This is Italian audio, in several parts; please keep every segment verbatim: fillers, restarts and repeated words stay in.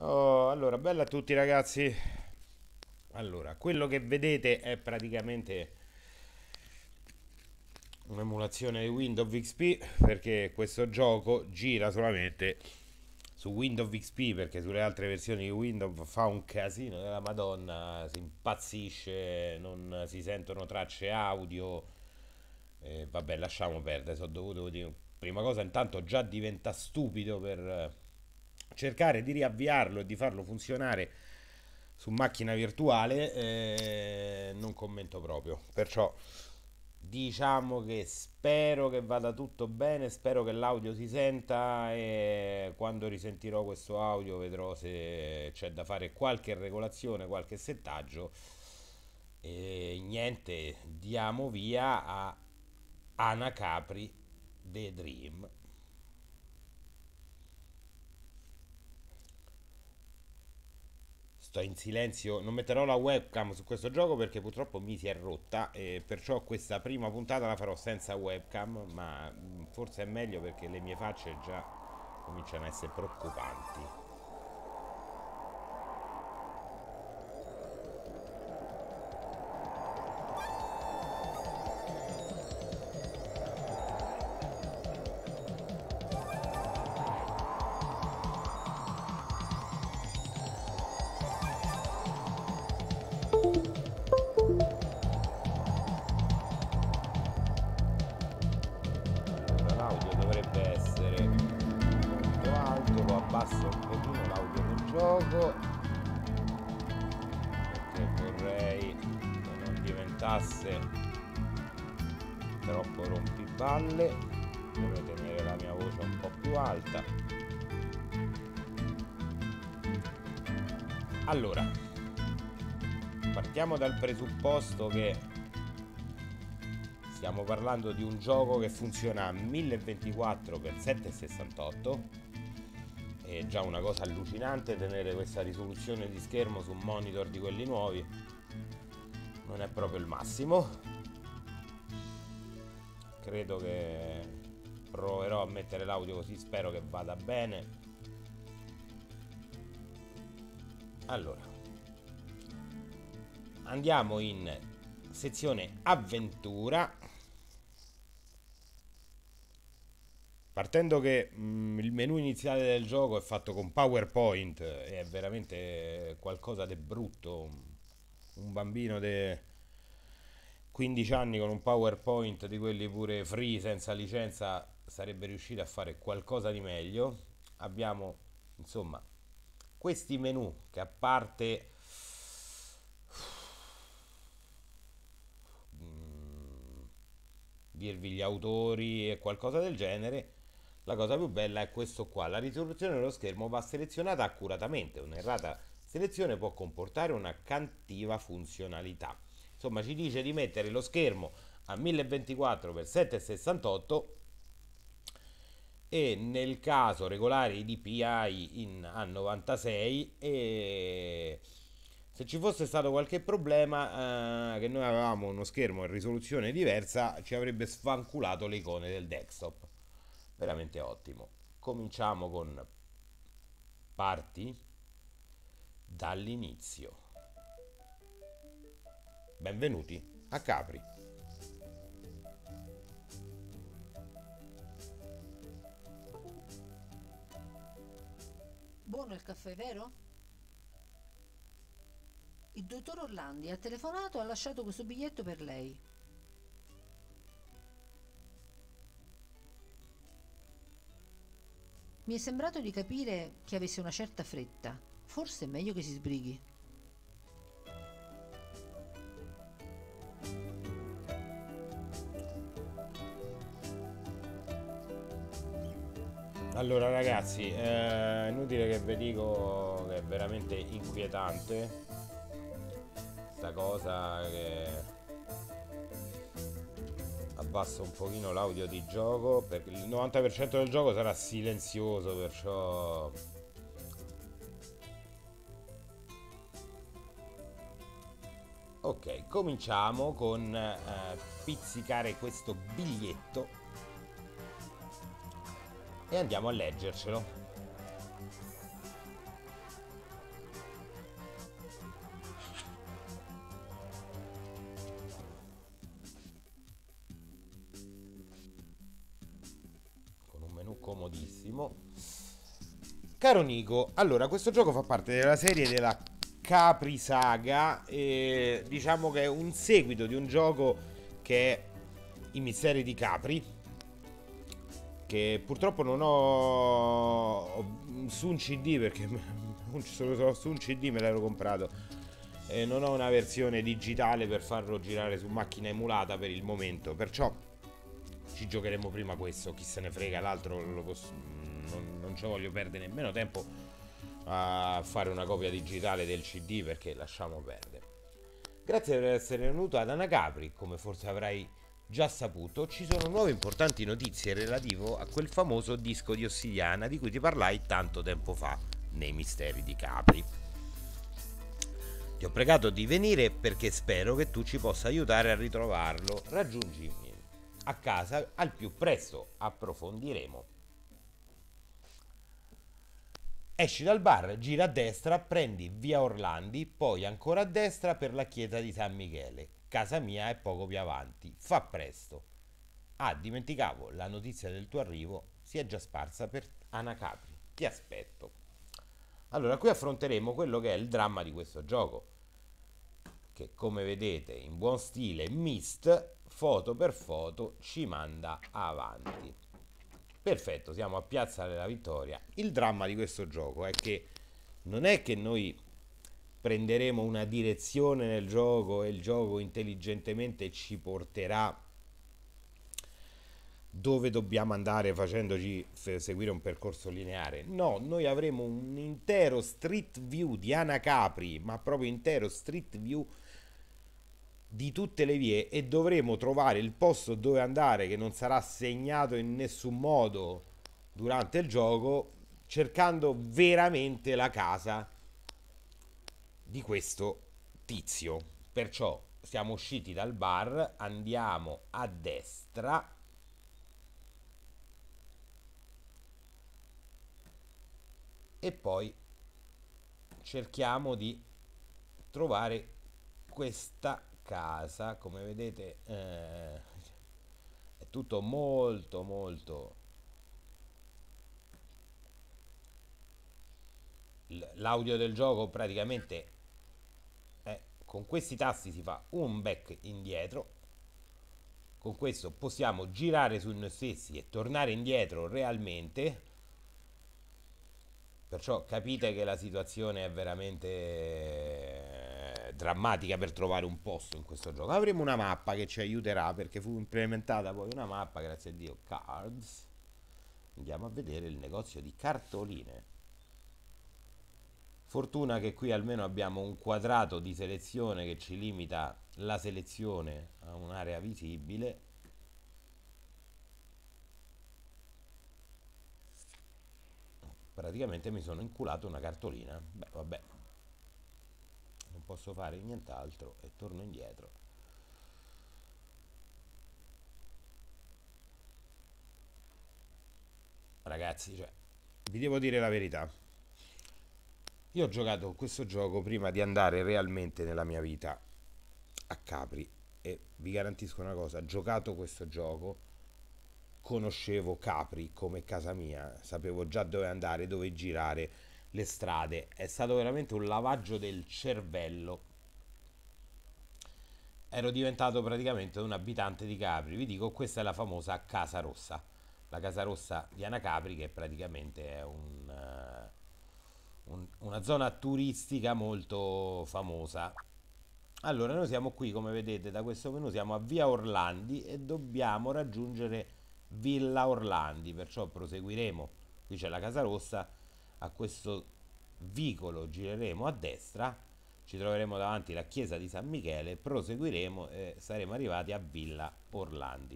Oh, allora, bella a tutti ragazzi. Allora, quello che vedete è praticamente un'emulazione di Windows X P perché questo gioco gira solamente su Windows X P perché sulle altre versioni di Windows fa un casino della Madonna, si impazzisce, non si sentono tracce audio. E vabbè, lasciamo perdere, sono dovuto dire. Prima cosa, intanto già diventa stupido per eh, cercare di riavviarlo e di farlo funzionare su macchina virtuale, eh, non commento proprio. Perciò diciamo che spero che vada tutto bene, spero che l'audio si senta e quando risentirò questo audio vedrò se c'è da fare qualche regolazione, qualche settaggio. E niente, diamo via a Ana Capri The Dream. Sto in silenzio, non metterò la webcam su questo gioco perché purtroppo mi si è rotta e perciò questa prima puntata la farò senza webcam, ma mm, forse è meglio perché le mie facce già cominciano a essere preoccupanti. Allora, l'audio dovrebbe essere molto alto, lo abbasso un pochino l'audio del gioco perché vorrei che non diventasse troppo rompiballe. Dovrei tenere la mia voce un po' più alta. Allora, partiamo dal presupposto che stiamo parlando di un gioco che funziona a mille ventiquattro per settecentosessantotto. È già una cosa allucinante tenere questa risoluzione di schermo su un monitor di quelli nuovi. Non è proprio il massimo. Credo che proverò a mettere l'audio così, spero che vada bene. Allora, andiamo in sezione avventura. Partendo che mm, il menu iniziale del gioco è fatto con PowerPoint e è veramente qualcosa di brutto. Un bambino di quindici anni con un PowerPoint di quelli pure free, senza licenza, sarebbe riuscito a fare qualcosa di meglio. Abbiamo, insomma, questi menu che a parte mm, dirvi gli autori e qualcosa del genere, la cosa più bella è questo qua. La risoluzione dello schermo va selezionata accuratamente. Un'errata selezione può comportare una cattiva funzionalità. Insomma, ci dice di mettere lo schermo a mille ventiquattro per settecentosessantotto e nel caso regolare i D P I in A novantasei, e se ci fosse stato qualche problema, eh, che noi avevamo uno schermo in risoluzione diversa, ci avrebbe sfanculato le icone del desktop. Veramente ottimo. Cominciamo con parti dall'inizio. Benvenuti a Capri. Buono il caffè, vero? Il dottor Orlandi ha telefonato e ha lasciato questo biglietto per lei. Mi è sembrato di capire che avesse una certa fretta. Forse è meglio che si sbrighi. Allora ragazzi, è inutile che vi dico che è veramente inquietante sta cosa, che abbasso un pochino l'audio di gioco perché il novanta per cento del gioco sarà silenzioso, perciò ok, cominciamo con eh, pizzicare questo biglietto e andiamo a leggercelo. comodissimo. Caro Nico, allora questo gioco fa parte della serie della Capri Saga e diciamo che è un seguito di un gioco che è I Misteri di Capri, che purtroppo non ho su un C D perché solo su un C D me l'ero comprato e non ho una versione digitale per farlo girare su macchina emulata per il momento, perciò ci giocheremo prima questo, chi se ne frega, l'altro lo posso, non, non ci voglio perdere nemmeno tempo a fare una copia digitale del C D perché lasciamo perdere. Grazie per essere venuto ad Anacapri, come forse avrai già saputo, ci sono nuove importanti notizie relative a quel famoso disco di Ossidiana di cui ti parlai tanto tempo fa nei Misteri di Capri. Ti ho pregato di venire perché spero che tu ci possa aiutare a ritrovarlo. Raggiungimi a casa al più presto, approfondiremo. Esci dal bar, gira a destra, prendi via Orlandi, poi ancora a destra per la chiesa di San Michele. Casa mia è poco più avanti. Fa presto. Ah, dimenticavo, la notizia del tuo arrivo si è già sparsa per Anacapri. Ti aspetto. Allora, qui affronteremo quello che è il dramma di questo gioco, che come vedete in buon stile Myst, foto per foto, ci manda avanti. Perfetto, siamo a Piazza della Vittoria. Il dramma di questo gioco è che non è che noi prenderemo una direzione nel gioco e il gioco intelligentemente ci porterà dove dobbiamo andare facendoci seguire un percorso lineare. No, noi avremo un intero street view di Anacapri, ma proprio intero street view di tutte le vie e dovremo trovare il posto dove andare che non sarà segnato in nessun modo durante il gioco, cercando veramente la casa di questo tizio. Perciò siamo usciti dal bar, andiamo a destra e poi cerchiamo di trovare questa casa. Come vedete eh, è tutto molto molto, l'audio del gioco praticamente è, con questi tasti si fa un back indietro, con questo possiamo girare su noi stessi e tornare indietro realmente, perciò capite che la situazione è veramente drammatica per trovare un posto in questo gioco. Avremo una mappa che ci aiuterà perché fu implementata poi una mappa, grazie a Dio, Cards. Andiamo a vedere il negozio di cartoline. Fortuna che qui almeno abbiamo un quadrato di selezione che ci limita la selezione a un'area visibile. Praticamente mi sono inculato una cartolina. Beh, vabbè, non posso fare nient'altro e torno indietro. Ragazzi, cioè, vi devo dire la verità. Io ho giocato questo gioco prima di andare realmente nella mia vita a Capri e vi garantisco una cosa, giocato questo gioco conoscevo Capri come casa mia, sapevo già dove andare, dove girare, le strade. È stato veramente un lavaggio del cervello. Ero diventato praticamente un abitante di Capri. Vi dico, questa è la famosa Casa Rossa. La Casa Rossa di Anacapri, che praticamente è un, uh, un, una zona turistica molto famosa. Allora, noi siamo qui, come vedete da questo menu, siamo a Via Orlandi e dobbiamo raggiungere Villa Orlandi, perciò proseguiremo. Qui c'è la Casa Rossa, a questo vicolo gireremo a destra, ci troveremo davanti la chiesa di San Michele, proseguiremo e saremo arrivati a Villa Orlandi.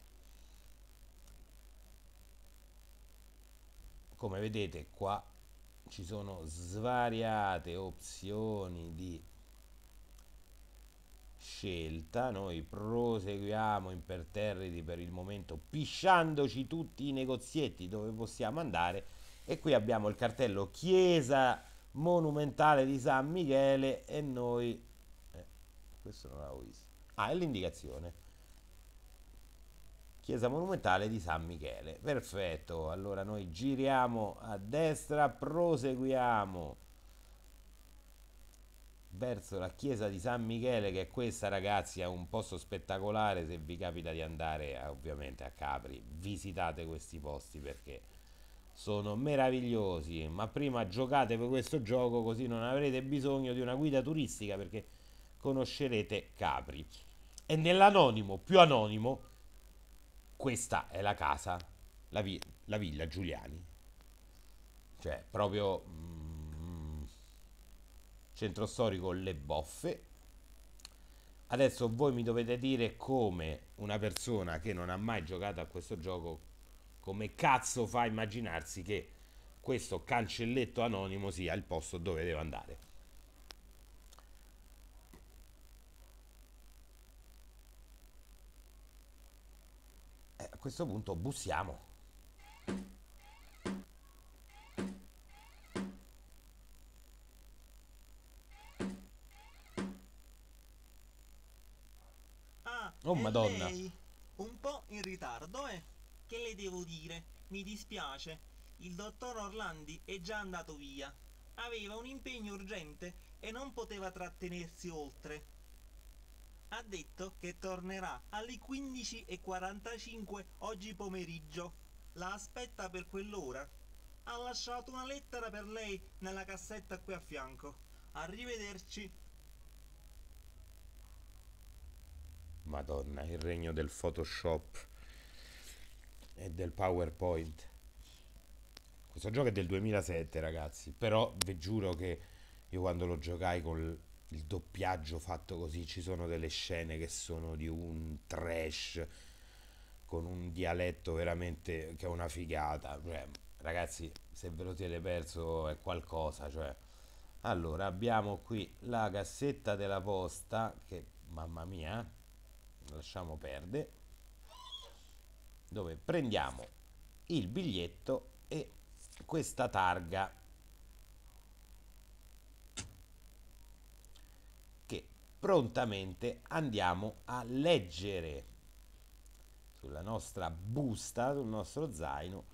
Come vedete qua ci sono svariate opzioni di scelta. Noi proseguiamo imperterriti per il momento, pisciandoci tutti i negozietti dove possiamo andare, e qui abbiamo il cartello chiesa monumentale di San Michele e noi eh, questo non l'avevo visto. Ah, è l'indicazione. chiesa monumentale di San Michele. Perfetto, allora noi giriamo a destra, proseguiamo verso la chiesa di San Michele, che è questa, ragazzi, è un posto spettacolare. Se vi capita di andare a- ovviamente a Capri, visitate questi posti perché sono meravigliosi. Ma prima giocate per questo gioco, così non avrete bisogno di una guida turistica, perché conoscerete Capri. E nell'anonimo più anonimo, questa è la casa, la, vi- la villa Giuliani, cioè proprio mm, centro storico Le Boffe. Adesso voi mi dovete dire, come una persona che non ha mai giocato a questo gioco, come cazzo fa a immaginarsi che questo cancelletto anonimo sia il posto dove devo andare. Eh, a questo punto bussiamo. Ah, Oh è madonna. lei? Un po' in ritardo, eh? Che le devo dire? Mi dispiace. Il dottor Orlandi è già andato via. Aveva un impegno urgente e non poteva trattenersi oltre. Ha detto che tornerà alle quindici e quarantacinque oggi pomeriggio. La aspetta per quell'ora. Ha lasciato una lettera per lei nella cassetta qui a fianco. Arrivederci. Madonna, il regno del Photoshop e del PowerPoint. Questo gioco è del duemilasette, ragazzi, però vi giuro che io quando lo giocai con il doppiaggio fatto così, ci sono delle scene che sono di un trash, con un dialetto veramente che è una figata. Cioè, ragazzi, se ve lo siete perso è qualcosa, cioè. Allora, abbiamo qui la cassetta della posta, che mamma mia, lasciamo perdere, dove prendiamo il biglietto e questa targa che prontamente andiamo a leggere sulla nostra busta, sul nostro zaino.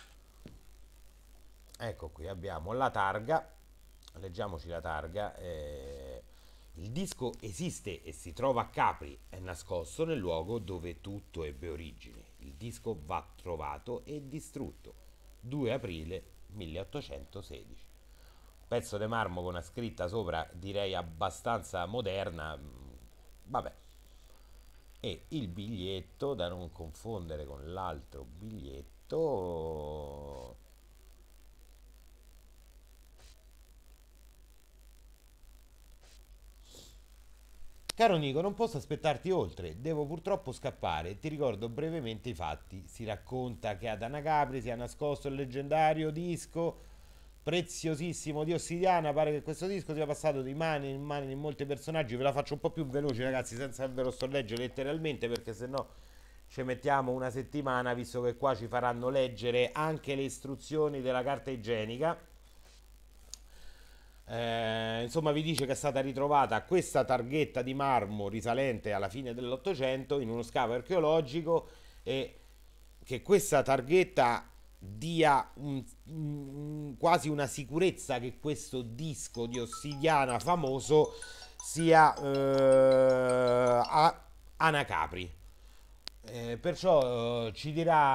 Ecco qui abbiamo la targa, leggiamoci la targa. Eh, il disco esiste e si trova a Capri, è nascosto nel luogo dove tutto ebbe origine. Il disco va trovato e distrutto. due aprile milleottocentosedici. Pezzo di marmo con una scritta sopra, direi abbastanza moderna. Vabbè. E il biglietto, da non confondere con l'altro biglietto. Caro Nico, non posso aspettarti oltre, devo purtroppo scappare. Ti ricordo brevemente i fatti. Si racconta che ad Anacapri sia nascosto il leggendario disco preziosissimo di Ossidiana. Pare che questo disco sia passato di mani in mani di molti personaggi. Ve la faccio un po' più veloce, ragazzi, senza ve lo sto a leggere letteralmente, perché sennò ci mettiamo una settimana, visto che qua ci faranno leggere anche le istruzioni della carta igienica. Eh, insomma, vi dice che è stata ritrovata questa targhetta di marmo risalente alla fine dell'Ottocento in uno scavo archeologico, e che questa targhetta dia un- un- quasi una sicurezza che questo disco di Ossidiana famoso sia eh, a Anacapri. Eh, perciò eh, ci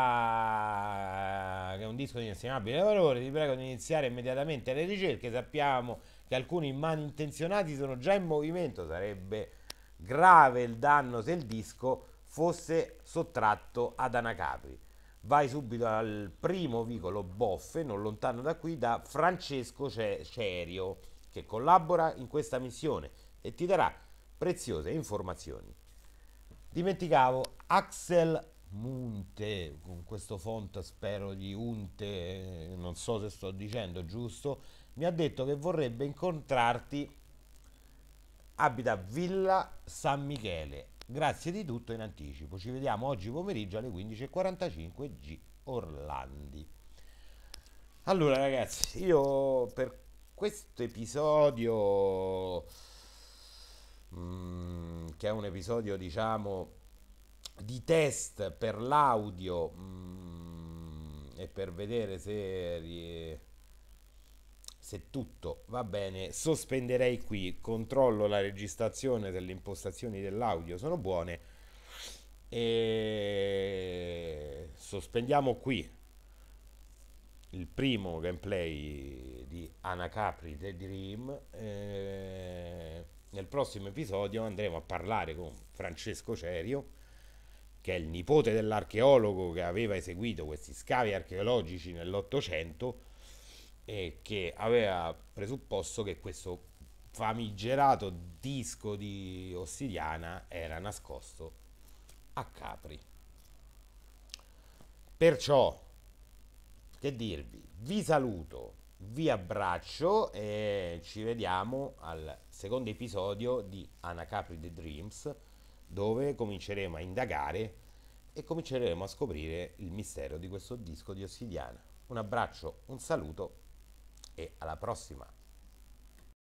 dirà che è un disco di inestimabile valore. Ti prego di iniziare immediatamente le ricerche. Sappiamo che alcuni malintenzionati sono già in movimento. Sarebbe grave il danno se il disco fosse sottratto ad Anacapri. Vai subito al primo vicolo Boffe, non lontano da qui, da Francesco Cerio, che collabora in questa missione e ti darà preziose informazioni. Dimenticavo, Axel Munte, con questo font spero di Unte, non so se sto dicendo giusto, mi ha detto che vorrebbe incontrarti, abita a Villa San Michele. Grazie di tutto in anticipo. Ci vediamo oggi pomeriggio alle quindici e quarantacinque G Orlandi. Allora ragazzi, io per questo episodio, mm, che è un episodio diciamo di test per l'audio mm, e per vedere se, ri- se tutto va bene, sospenderei qui, controllo la registrazione, se le impostazioni dell'audio sono buone e sospendiamo qui il primo gameplay di Anacapri The Dream. Eh, nel prossimo episodio andremo a parlare con Francesco Cerio, che è il nipote dell'archeologo che aveva eseguito questi scavi archeologici nell'Ottocento e che aveva presupposto che questo famigerato disco di ossidiana era nascosto a Capri. Perciò, che dirvi, vi saluto, vi abbraccio e ci vediamo al secondo episodio di Anacapri The Dreams, dove cominceremo a indagare e cominceremo a scoprire il mistero di questo disco di ossidiana. Un abbraccio, un saluto e alla prossima!